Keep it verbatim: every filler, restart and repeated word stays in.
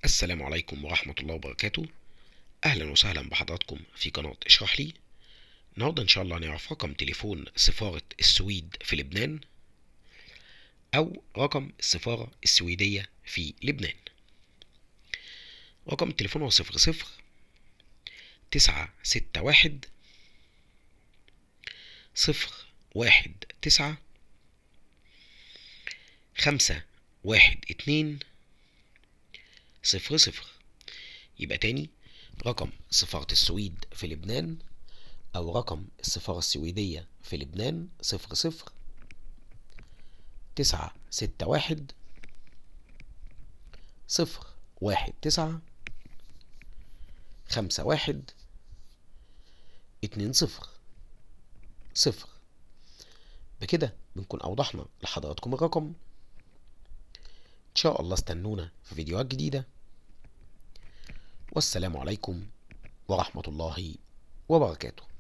السلام عليكم ورحمة الله وبركاته. أهلا وسهلا بحضراتكم في قناة اشرح لي. النهاردة إن شاء الله هنعرف رقم تليفون سفارة السويد في لبنان أو رقم السفارة السويدية في لبنان. رقم التليفون هو صفر صفر تسعة ستة واحد صفر واحد تسعة خمسة واحد اتنين صفر صفر. يبقى تاني، رقم سفارة السويد في لبنان أو رقم السفارة السويدية في لبنان صفر صفر تسعة ستة واحد صفر واحد تسعة خمسة واحد اتنين صفر صفر. بكده بنكون أوضحنا لحضراتكم الرقم. إن شاء الله استنونا في فيديوهات جديدة، والسلام عليكم ورحمة الله وبركاته.